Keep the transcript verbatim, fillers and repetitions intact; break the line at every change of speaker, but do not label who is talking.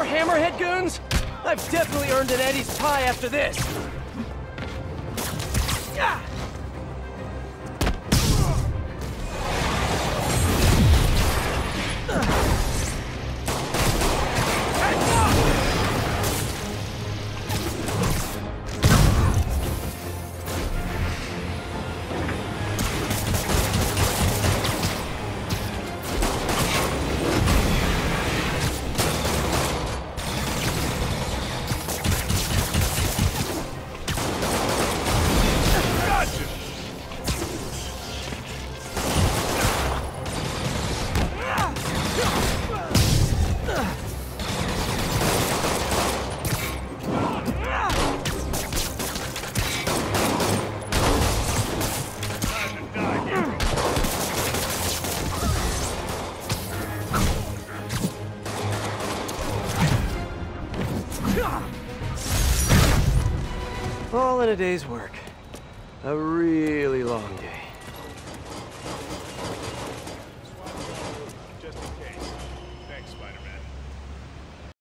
hammerhead goons? I've definitely earned an Eddie's pie after this. Ah! All in a day's work. A really long day.